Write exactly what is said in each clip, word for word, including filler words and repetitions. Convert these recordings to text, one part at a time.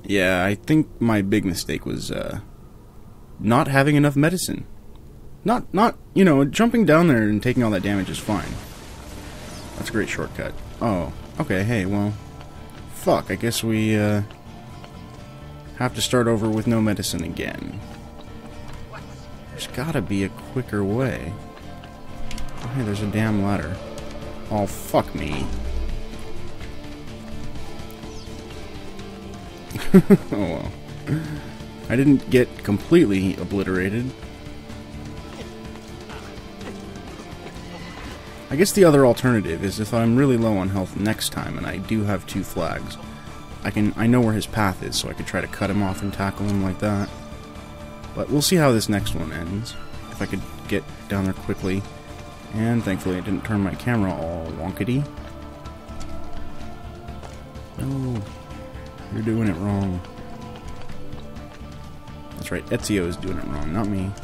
Yeah, I think my big mistake was uh, not having enough medicine. Not, not, you know, jumping down there and taking all that damage is fine. That's a great shortcut. Oh, okay, hey, well, fuck, I guess we, uh, have to start over with no medicine again. There's gotta be a quicker way. Oh, hey, there's a damn ladder. Oh, fuck me. Oh, well. I didn't get completely obliterated. I guess the other alternative is if I'm really low on health next time and I do have two flags, I can I know where his path is, so I could try to cut him off and tackle him like that. But we'll see how this next one ends. If I could get down there quickly. And thankfully I didn't turn my camera all wonkety. No, you're doing it wrong. That's right, Ezio is doing it wrong, not me.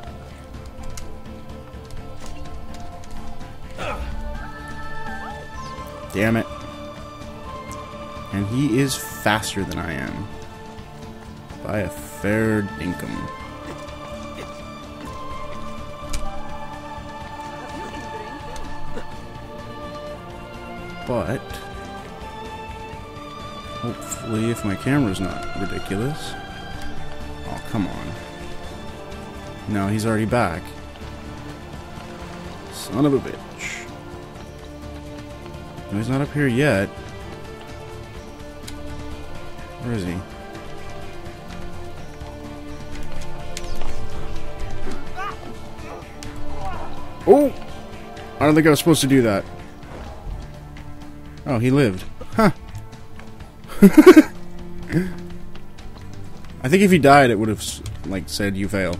Damn it. And he is faster than I am. By a fair dinkum. But hopefully, if my camera's not ridiculous. Oh, come on. No, he's already back. Son of a bitch. No, he's not up here yet. Where is he? Oh! I don't think I was supposed to do that. Oh, he lived. Huh. I think if he died, it would have, like, said you fail.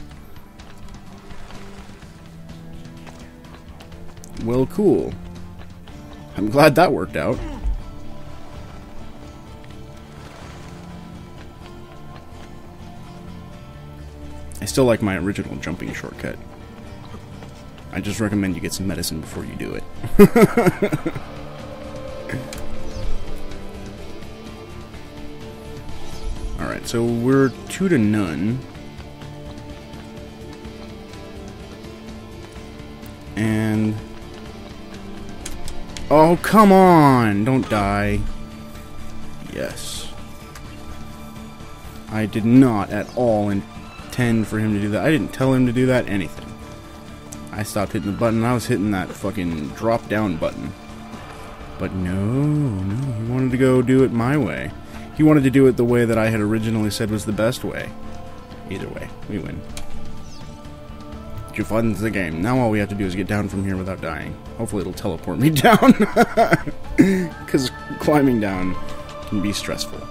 Well, cool. I'm glad that worked out. I still like my original jumping shortcut. I just recommend you get some medicine before you do it. Alright, so we're two to none. And... oh, come on! Don't die. Yes. I did not at all intend for him to do that. I didn't tell him to do that, anything. I stopped hitting the button, I was hitting that fucking drop down button. But no, no, he wanted to go do it my way. He wanted to do it the way that I had originally said was the best way. Either way, we win. You fund the game. Now all we have to do is get down from here without dying. Hopefully it'll teleport me down. Because climbing down can be stressful.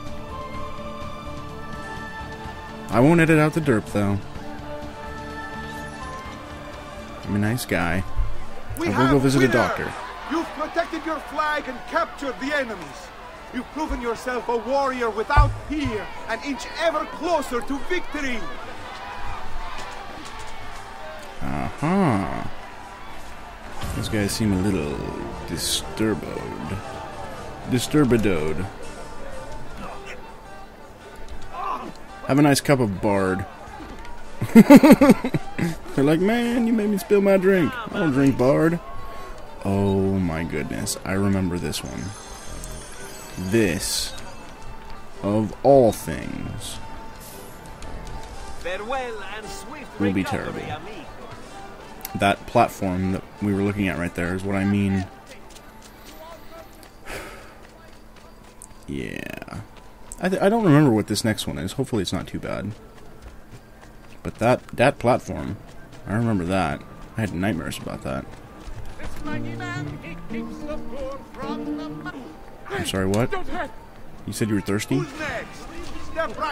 I won't edit out the derp, though. I'm a nice guy. We I will go visit winner. a doctor. You've protected your flag and captured the enemies. You've proven yourself a warrior without fear, an inch ever closer to victory. Uh-huh. Those guys seem a little disturboed. Disturbadoed. Have a nice cup of Bard. They're like, man, you made me spill my drink. I don't drink Bard. Oh my goodness, I remember this one. This, of all things, Farewell and swift will be recovery, terrible. amigo. That platform that we were looking at right there is what I mean. Yeah. I, th I don't remember what this next one is. Hopefully it's not too bad. But that, that platform, I remember that. I had nightmares about that. I'm sorry, what? You said you were thirsty? Who's next? Step right.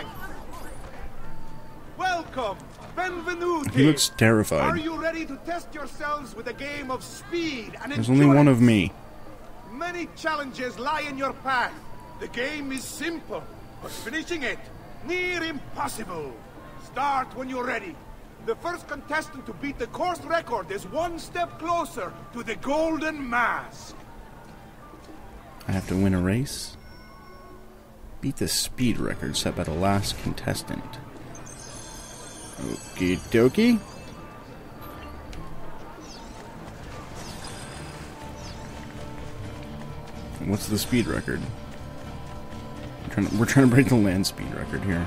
Welcome. Benvenuti. He looks Are terrified. you ready to test yourselves with a game of speed and There's only one of me. Many challenges lie in your path. The game is simple, but finishing it, near impossible. Start when you're ready. The first contestant to beat the course record is one step closer to the golden mask. I have to win a race? Beat the speed record set by the last contestant. Okie dokie. What's the speed record? We're trying, to, we're trying to break the land speed record here.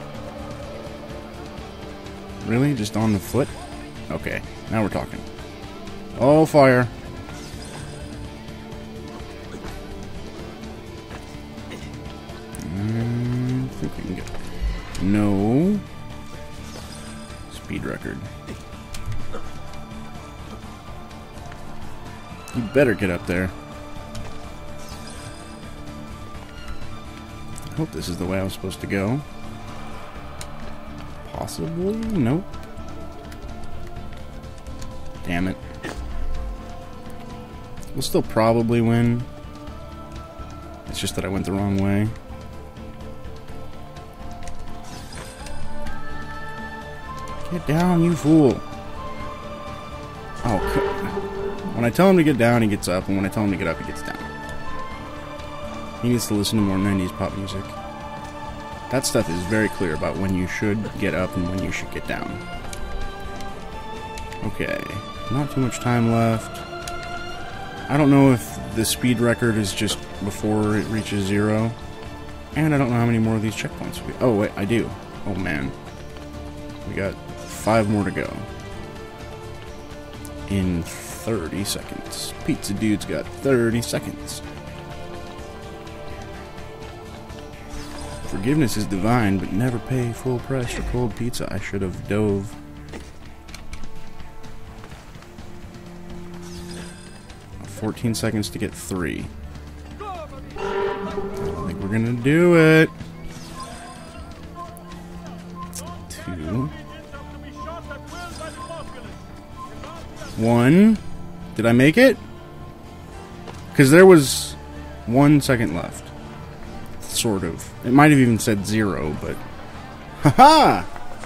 Really? Just on the foot? Okay, now we're talking. Oh, fire. Mm, I think we can get... No. Speed record. You better get up there. I hope this is the way I was supposed to go. Possibly? Nope. Damn it. We'll still probably win. It's just that I went the wrong way. Get down, you fool. Oh, when I tell him to get down, he gets up, and when I tell him to get up, he gets down. He needs to listen to more nineties pop music. That stuff is very clear about when you should get up and when you should get down. Okay, not too much time left. I don't know if the speed record is just before it reaches zero. And I don't know how many more of these checkpoints we... Oh, wait, I do. Oh, man. We got five more to go. In thirty seconds. Pizza Dude's got thirty seconds. Forgiveness is divine, but never pay full price for cold pizza. I should have dove. fourteen seconds to get three. I don't think we're gonna do it. Two. One. Did I make it? Because there was one second left. Sort of. It might have even said zero, but... Ha-ha!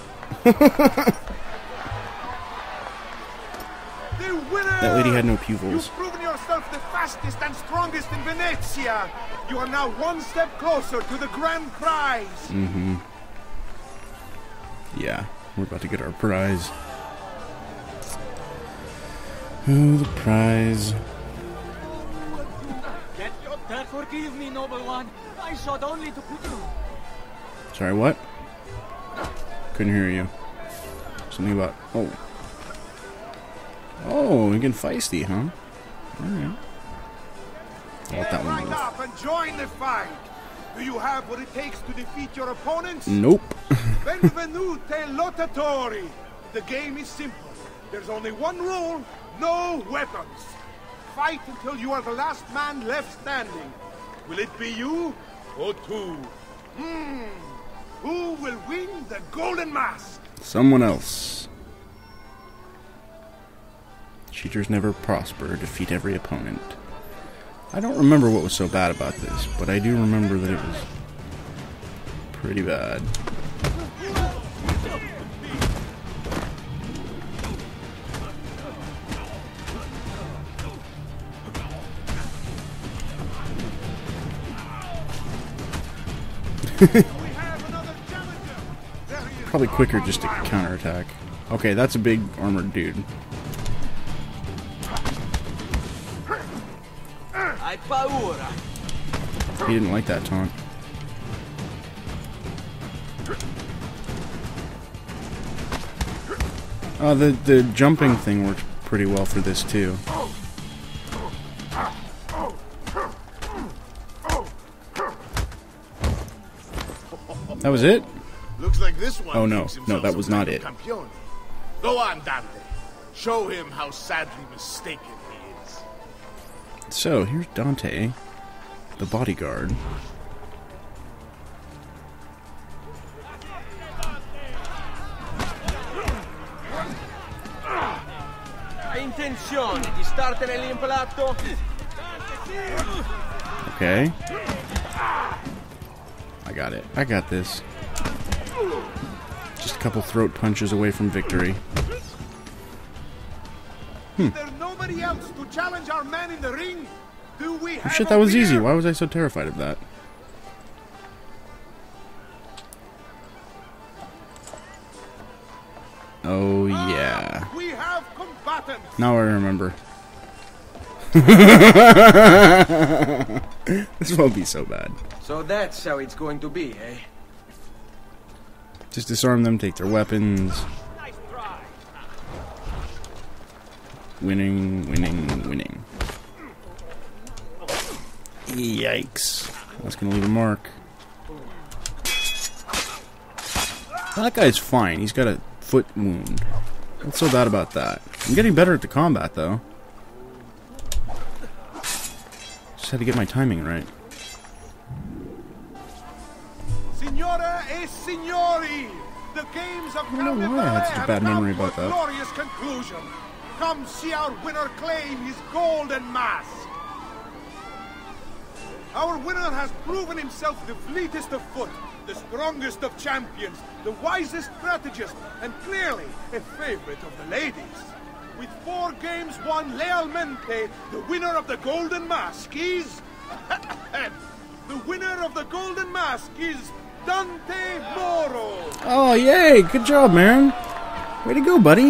That lady had no pupils. You've proven yourself the fastest and strongest in Venezia. You are now one step closer to the grand prize. Mm-hmm. Yeah, we're about to get our prize. Oh, the prize. Forgive me, noble one. I sought only to put you. Sorry, what? Couldn't hear you. Something about... Oh. Oh, you get feisty, huh? Alright. I'll let that one Line move. up and join the fight. Do you have what it takes to defeat your opponents? Nope. Benvenute lottatori. The game is simple. There's only one rule: no weapons. Fight until you are the last man left standing. Will it be you or two? Hmm. Who will win the golden mask? Someone else. Cheaters never prosper. Defeat every opponent. I don't remember what was so bad about this, but I do remember that it was pretty bad. Probably quicker just to counterattack. Okay, that's a big armored dude. He didn't like that taunt. Oh, the, the jumping thing works pretty well for this too. That was it? Looks like this one. Oh no, no, that was not it. Campione. Go on, Dante. Show him how sadly mistaken he is. So, here's Dante, the bodyguard. Hai intenzione di startene l'impalato? Okay. I got it. I got this. Just a couple throat punches away from victory. Hmm. Is there nobody else to challenge our man in the ring? Do we have Oh shit, a that was winner? easy. Why was I so terrified of that? Oh, yeah. We have combatants. Now I remember. This won't be so bad. So that's how it's going to be, eh? Just disarm them, take their weapons. Winning, winning, winning. Yikes. That's gonna leave a mark. That guy's fine. He's got a foot wound. What's so bad about that? I'm getting better at the combat, though. Just had to get my timing right. Signora e signori, the games of I don't know Carnival why I had such a have bad memory come to about a that. glorious conclusion. Come see our winner claim his golden mask. Our winner has proven himself the fleetest of foot, the strongest of champions, the wisest strategist, and clearly a favorite of the ladies. With four games won lealmente, the winner of the golden mask is... the winner of the golden mask is Dante Moro. Oh, yay! Good job, man. Way to go, buddy.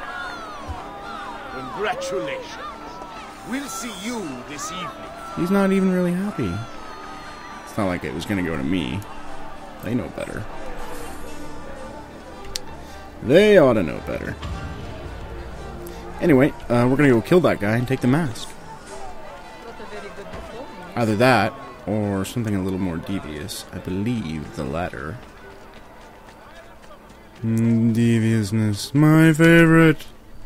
Congratulations. We'll see you this evening. He's not even really happy. It's not like it was gonna go to me. They know better. They ought to know better. Anyway, uh, we're gonna go kill that guy and take the mask. Either that, or something a little more devious. I believe the latter. Mm, deviousness, my favorite.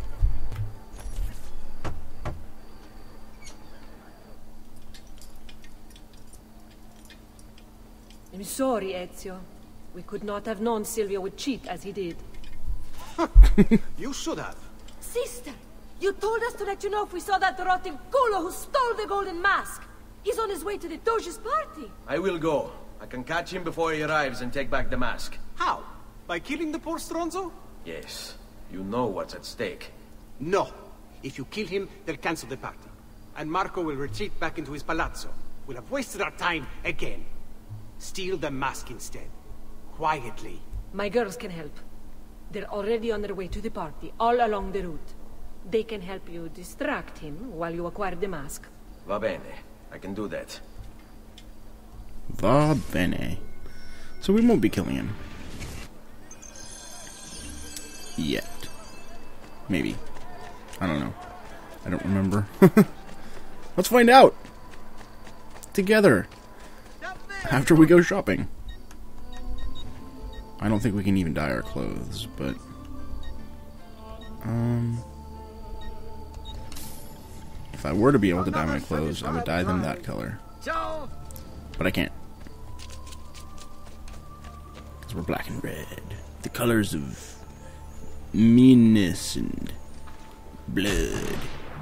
I'm sorry, Ezio. We could not have known Silvio would cheat as he did. You should have. Sister, you told us to let you know if we saw that rotten culo who stole the golden mask. He's on his way to the Doge's party. I will go. I can catch him before he arrives and take back the mask. How? By killing the poor Stronzo? Yes. You know what's at stake. No. If you kill him, they'll cancel the party. And Marco will retreat back into his palazzo. We'll have wasted our time again. Steal the mask instead. Quietly. My girls can help. They're already on their way to the party, all along the route. They can help you distract him while you acquire the mask. Va bene. I can do that. Va bene. So we won't be killing him. Yet. Maybe. I don't know. I don't remember. Let's find out! Together! After we go shopping. I don't think we can even dye our clothes, but... Um... If I were to be able to dye my clothes, I would dye them that color. But I can't. Because we're black and red. The colors of... meanness and... blood.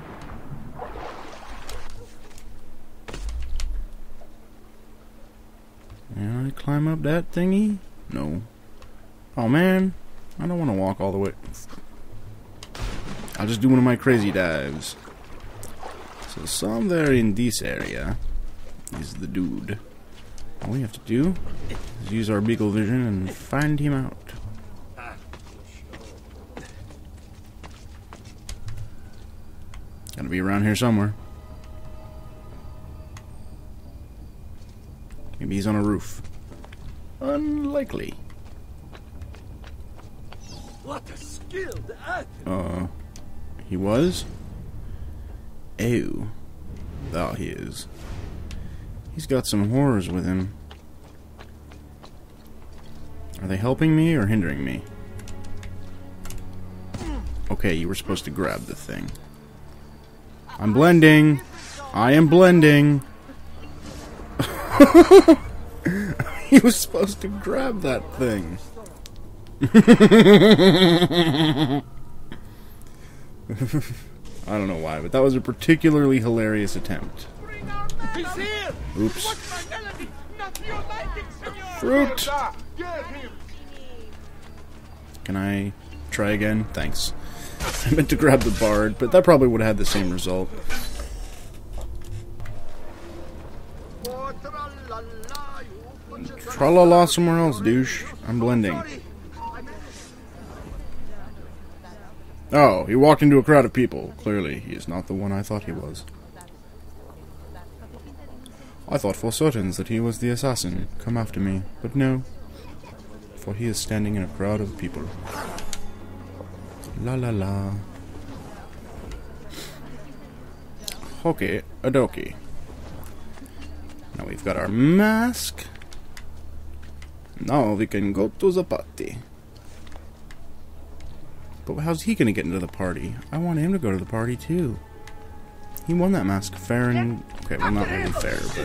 Can I climb up that thingy? No. Oh man, I don't want to walk all the way. I'll just do one of my crazy dives. So somewhere in this area is the dude. All we have to do is use our beagle vision and find him out. Gotta be around here somewhere. Maybe he's on a roof. Unlikely. What a skilled act. Uh, he was? Ew. Oh, he is. He's got some horrors with him. Are they helping me or hindering me? Okay, you were supposed to grab the thing. I'm blending. I am blending. He was supposed to grab that thing. I don't know why, but that was a particularly hilarious attempt. He's here. Oops. Not to your liking, senor. Fruit. Get him. Can I try again? Thanks. I meant to grab the bard, but that probably would have had the same result. Tra-la-la somewhere else, douche. I'm blending. Oh, he walked into a crowd of people. Clearly, he is not the one I thought he was. I thought for certain that he was the assassin. Come after me. But no. For he is standing in a crowd of people. La la la. Okay, adokie. Now we've got our mask. Now we can go to the party. But how's he gonna get into the party? I want him to go to the party too. He won that mask fair and... Okay, well not really fair, but...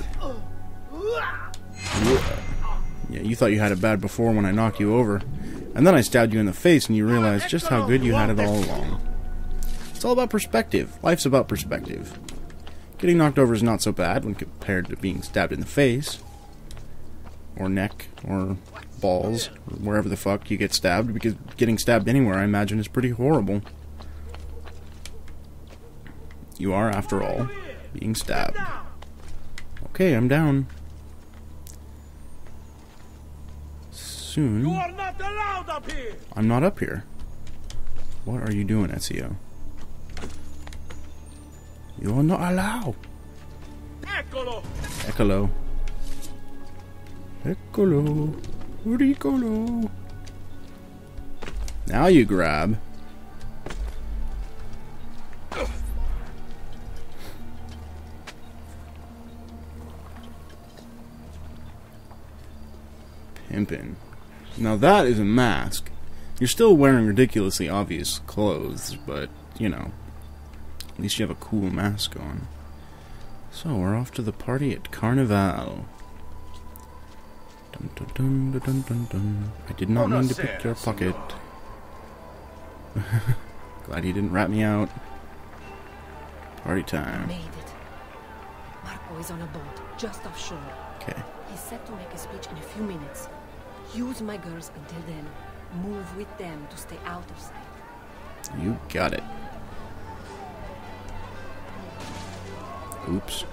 Yeah, you thought you had it bad before when I knocked you over. And then I stabbed you in the face and you realized just how good you had it all along. It's all about perspective. Life's about perspective. Getting knocked over is not so bad when compared to being stabbed in the face. Or neck, or balls, or wherever the fuck you get stabbed, because getting stabbed anywhere, I imagine, is pretty horrible. You are, after all, being stabbed. Okay, I'm down. Soon... You are not allowed up here. I'm not up here. What are you doing, Ezio? You are not allowed. Eccolo. Eccolo. Eccolo. Ricolo. Now you grab. Pimpin'. Now that is a mask. You're still wearing ridiculously obvious clothes, but, you know, at least you have a cool mask on. So, we're off to the party at Carnival. Dun, dun, dun, dun, dun, dun, dun. I did not mean to pick your pocket. Glad he didn't rat me out. Party time. Made it. Marco is on a boat, just offshore. Okay. He's set to make a speech in a few minutes. Use my girls until then. Move with them to stay out of sight. You got it. Oops.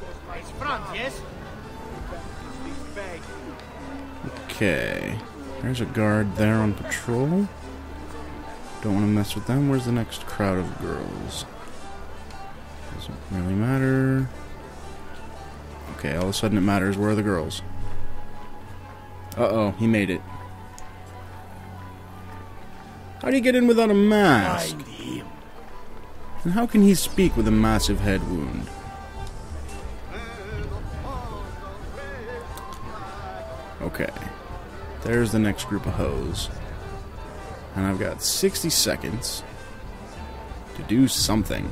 Okay. There's a guard there on patrol. Don't want to mess with them. Where's the next crowd of girls? Doesn't really matter. Okay, all of a sudden it matters. Where are the girls? Uh-oh, he made it. How do you get in without a mask? And how can he speak with a massive head wound? Okay. There's the next group of hoes. And I've got sixty seconds to do something.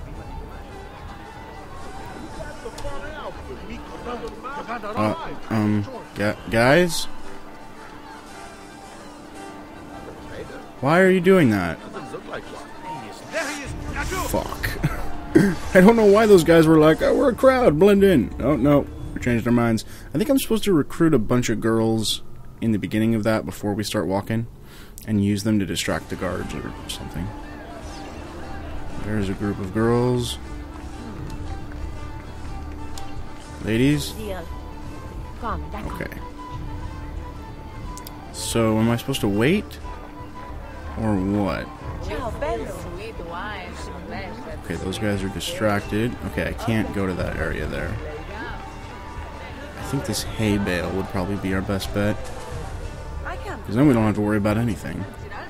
Uh, um, gu guys? Why are you doing that? Fuck. I don't know why those guys were like, oh, we're a crowd, blend in. Oh, no, we changed our minds. I think I'm supposed to recruit a bunch of girls in the beginning of that before we start walking and use them to distract the guards or something. There's a group of girls. Ladies? Okay. So, am I supposed to wait? Or what? Okay, those guys are distracted. Okay, I can't go to that area there. I think this hay bale would probably be our best bet. Because then we don't have to worry about anything.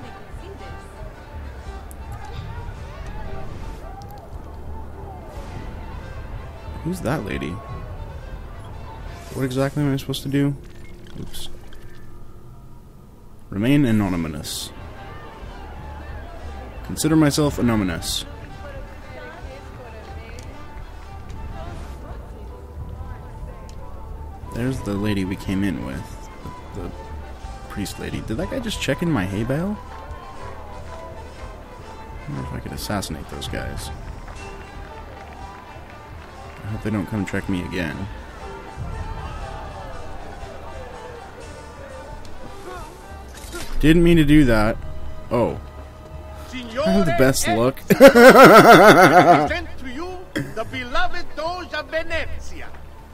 Who's that lady? What exactly am I supposed to do? Oops. Remain anonymous. Consider myself anonymous. There's the lady we came in with. The, the priest lady. Did that guy just check in my hay bale? I wonder if I could assassinate those guys. I hope they don't come check me again. Didn't mean to do that. Oh. I have the best luck. Present to you the beloved Doge of Venezia.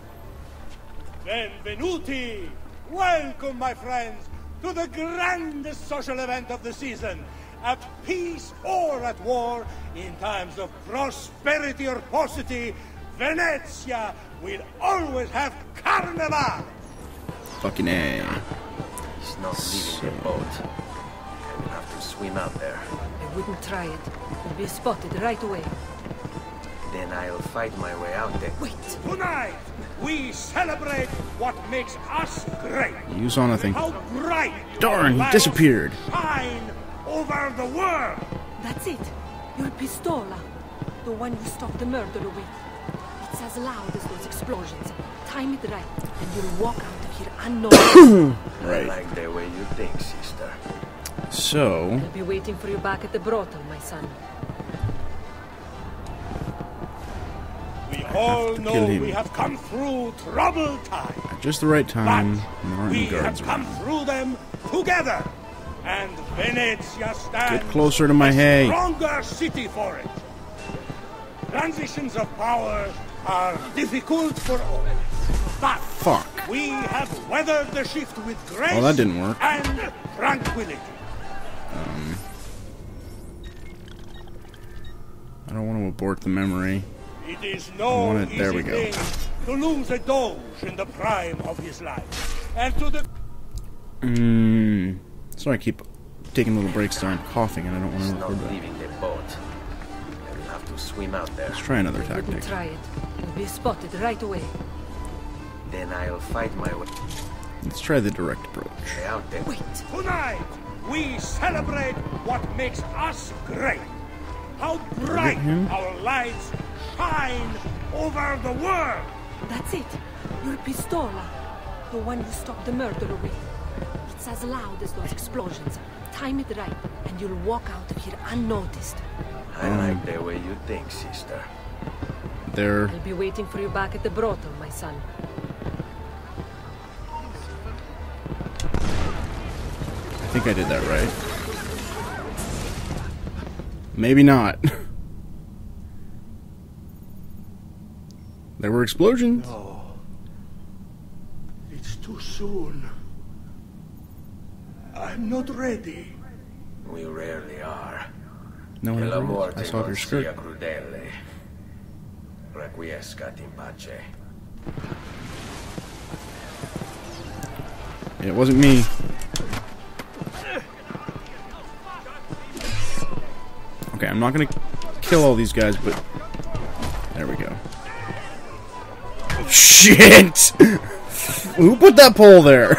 Benvenuti! Welcome, my friends, to the grandest social event of the season. at peace or at war, in times of prosperity or paucity, Venezia will always have Carnival! Fucking A. He's not leaving the boat. I will have to swim out there. I wouldn't try it. You'll be spotted right away. Then I'll fight my way out there. Wait! Tonight, we celebrate what makes us great. You saw nothing. How bright Darn, he lights disappeared. shine over the world. That's it. Your pistola. The one you stopped the murderer with. It's as loud as those explosions. Time it right, and you'll walk out of here unnoticed. Right. I like the way you think, sister. So, I'll be waiting for you back at the brothel, my son. We all to know kill him. we have come through troubled times. at just the right time, But and there aren't we any guards have come around. through them together. And Venezia stands Get closer to my a hay. stronger city for it. Transitions of power are difficult for all. But Fuck. we have weathered the shift with grace Oh, that didn't work. and tranquility. I don't want to abort the memory. It is I no want it- there easy we go. thing to lose a Doge in the prime of his life. And to the Mmm. So I keep taking little breaks there and coughing, and I don't want He's to not record that. leaving the boat. I will have to swim out there. Let's try another I wouldn't tactic. try it. You'll be spotted right away. Then I'll fight my way Let's try the direct approach. out there. Wait! Tonight, we celebrate what makes us great. How bright him? our lights shine over the world. That's it. Your pistola. The one you stopped the murderer with. It's as loud as those explosions. Time it right, and you'll walk out of here unnoticed. I like the way you think, sister. There. I'll be waiting for you back at the brothel, my son. I think I did that right. Maybe not. There were explosions. It's too soon. I'm not ready. We rarely are. No one E la ever is. morte I saw your non skirt. sia crudele. Requiescat in pace. It wasn't me. Okay, I'm not gonna kill all these guys, but there we go. Shit! Who put that pole there?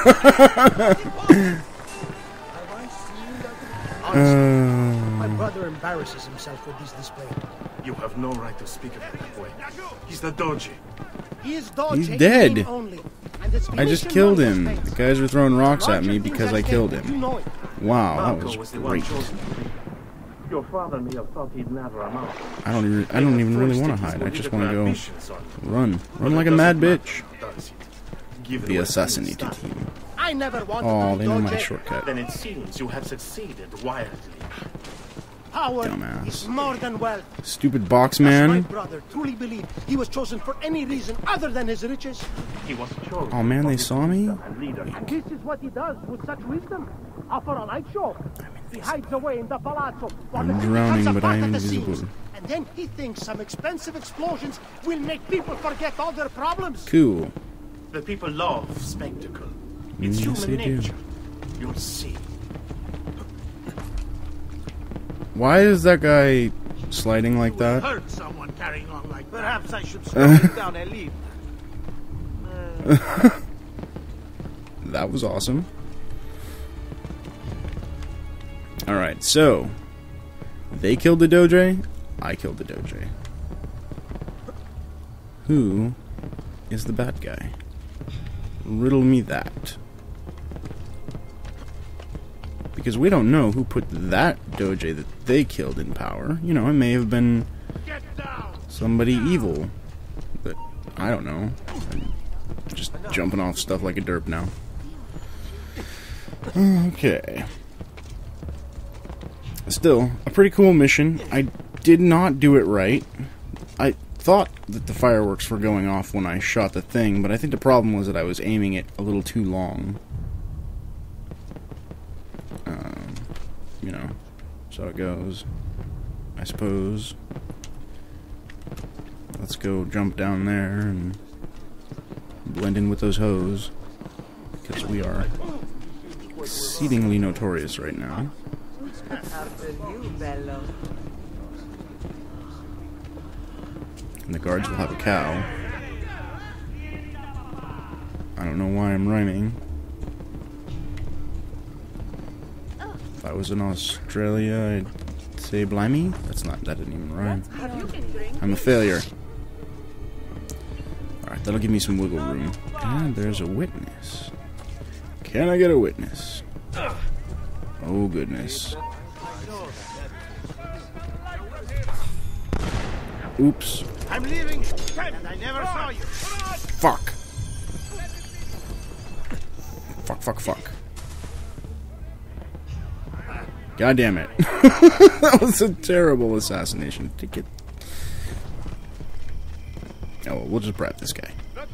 My brother embarrasses himself with this display. You have no right to speak of him that way. He's the Doge. He is Doge He's in dead. name only, and it's I just mission killed money him. for The Spain. guys were throwing rocks at Roger me thinks because I that's killed stable. him. You know it. Wow, that Marco was was the one great. chosen. Your father may have thought he'd never amount. I don't even. I don't even really want to hide. I just want to go run, run like a mad bitch. The assassinated team. I never wanted Oh, to they be know my Doge. shortcut. Then it seems you have succeeded wildly. Power Dumbass. is more than wealth. Stupid box Does my man. brother truly believe he was chosen for any reason other than his riches? He was chosen. Oh man, for they his saw me. wisdom and leadership. And this is what he does with such wisdom. Offer a light show. He hides away in the palazzo while I'm the city drowning, comes but apart I am at the invisible. seams. And then he thinks some expensive explosions will make people forget all their problems. Cool. The people love spectacle. It's Yes, human they do. nature. You'll see. Why is that guy sliding like that? Hurt someone carrying on like perhaps I should slow him down a little. That was awesome. Alright, so they killed the Doge, I killed the Doge. Who is the bad guy? Riddle me that. Because we don't know who put that Doge that they killed in power. You know, it may have been somebody evil. But I don't know. I'm just jumping off stuff like a derp now. Okay. Still, a pretty cool mission. I did not do it right. I thought that the fireworks were going off when I shot the thing, but I think the problem was that I was aiming it a little too long. Um, you know, That's how it goes, I suppose. Let's go jump down there and blend in with those hoes, because we are exceedingly notorious right now. After you, Bello. And the guards will have a cow. I don't know why I'm rhyming. If I was in Australia, I'd say blimey. That's not, that didn't even rhyme. I'm a failure. Alright, that'll give me some wiggle room. And there's a witness. Can I get a witness? Oh goodness. Oops. I'm leaving, and I never saw you. Fuck. Fuck, fuck, fuck. God damn it. That was a terrible assassination ticket. Oh, well, we'll just brat this guy.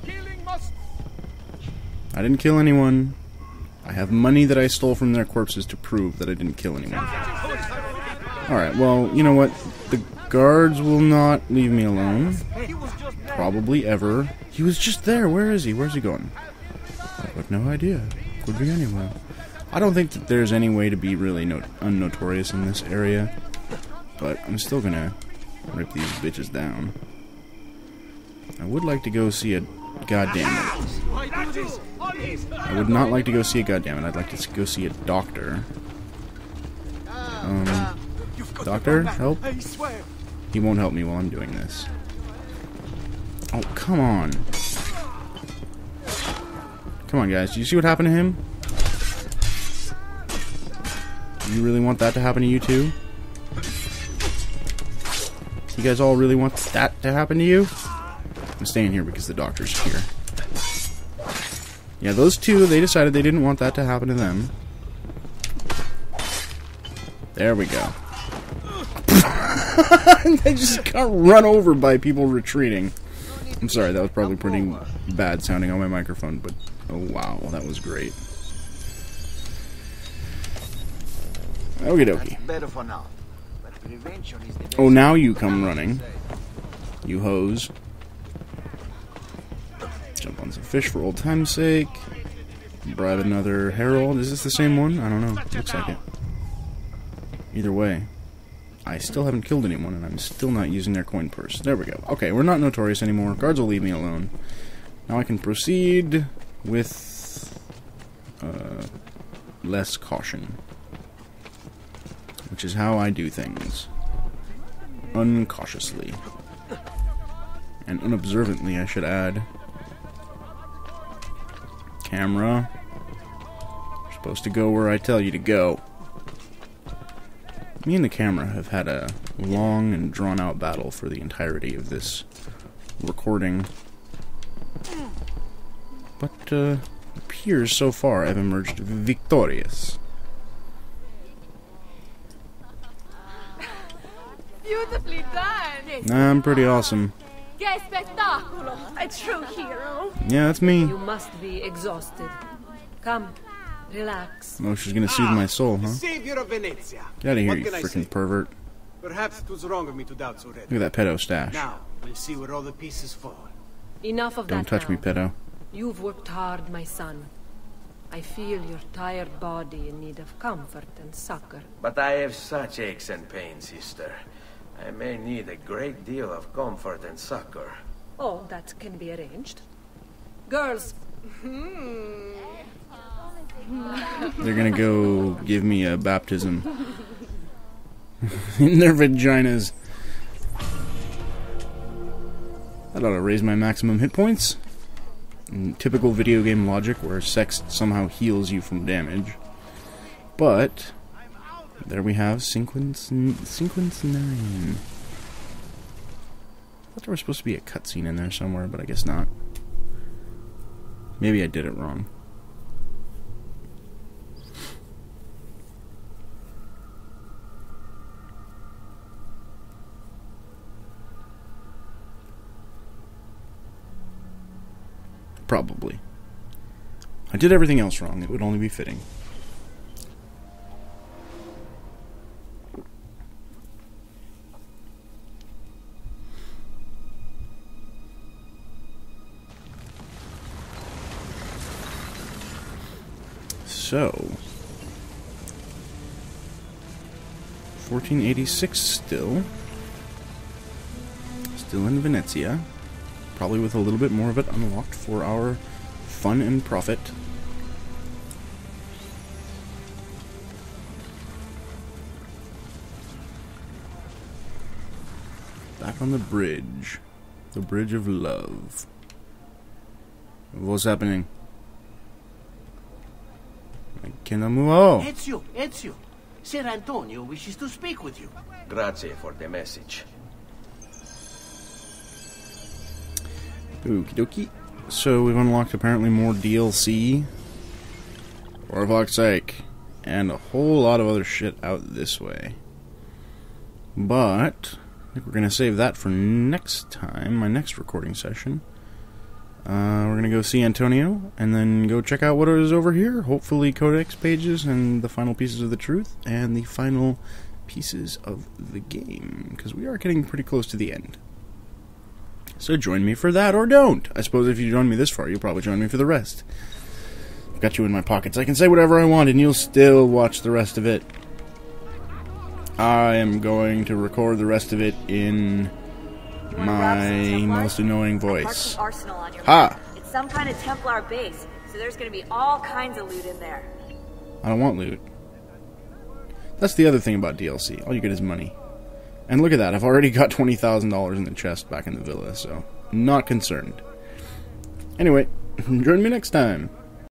I didn't kill anyone. I have money that I stole from their corpses to prove that I didn't kill anyone. Alright, well, you know what? The guards will not leave me alone. Probably ever. He was just there. Where is he? Where's he going? I have no idea. Could be anywhere. I don't think that there's any way to be really no unnotorious in this area. But I'm still gonna rip these bitches down. I would like to go see a... Goddamn it. I would not like to go see a goddamn it. I'd like to go see a doctor. Um... Doctor? Help? He won't help me while I'm doing this. Oh, come on. Come on, guys. Do you see what happened to him? You really want that to happen to you, too? You guys all really want that to happen to you? I'm staying here because the doctor's here. Yeah, those two, they decided they didn't want that to happen to them. There we go. They just got run over by people retreating. I'm sorry, that was probably pretty bad sounding on my microphone, but oh wow, that was great. Okie dokie. Oh, now you come running. You hoes. Jump on some fish for old time's sake. Bribe another herald. Is this the same one? I don't know. Looks like it. Either way. I still haven't killed anyone, and I'm still not using their coin purse. There we go. Okay, we're not notorious anymore. Guards will leave me alone. Now I can proceed with uh, less caution. Which is how I do things. Uncautiously. And unobservantly, I should add. Camera. You're supposed to go where I tell you to go. Me and the camera have had a long and drawn-out battle for the entirety of this recording. But, uh, it appears so far I've emerged victorious. Beautifully done! I'm pretty awesome. Che spettacolo! A true hero! Yeah, that's me. You must be exhausted. Come, relax. Oh, she's gonna soothe my soul, huh? Savior of Venezia. Get out of here, What you can I say? freaking pervert. Perhaps it was wrong of me to doubt so readily. Look at that pedo stash. Now, we'll see where all the pieces fall. Enough of Don't that touch now. me, pedo. You've worked hard, my son. I feel your tired body in need of comfort and succor. But I have such aches and pains, sister. I may need a great deal of comfort and succor. Oh, that can be arranged. Girls. They're gonna go give me a baptism. In their vaginas. That ought to raise my maximum hit points. In typical video game logic where sex somehow heals you from damage. But there we have sequence sequence nine. I thought there was supposed to be a cutscene in there somewhere, but I guess not. Maybe I did it wrong. Probably. I did everything else wrong. It would only be fitting. So, fourteen eighty-six still. Still in Venezia. Probably with a little bit more of it unlocked for our fun and profit. Back on the bridge. The bridge of love. What's happening? Kenamuo. Ezio, Ezio. Ser Antonio wishes to speak with you. Grazie for the message. Okie dokie. So we've unlocked apparently more D L C. For fuck's sake. And a whole lot of other shit out this way. But I think we're going to save that for next time, my next recording session. Uh, we're going to go see Antonio, and then go check out what is over here. Hopefully codex pages, and the final pieces of the truth, and the final pieces of the game. Because we are getting pretty close to the end. So join me for that, or don't. I suppose if you join me this far, you'll probably join me for the rest. I've got you in my pockets. I can say whatever I want, and you'll still watch the rest of it. I am going to record the rest of it in my most annoying voice. Ha! It's some kind of Templar base, so there's going to be all kinds of loot in there. I don't want loot. That's the other thing about D L C. All you get is money. And look at that. I've already got twenty thousand dollars in the chest back in the villa, so not concerned. Anyway, join me next time.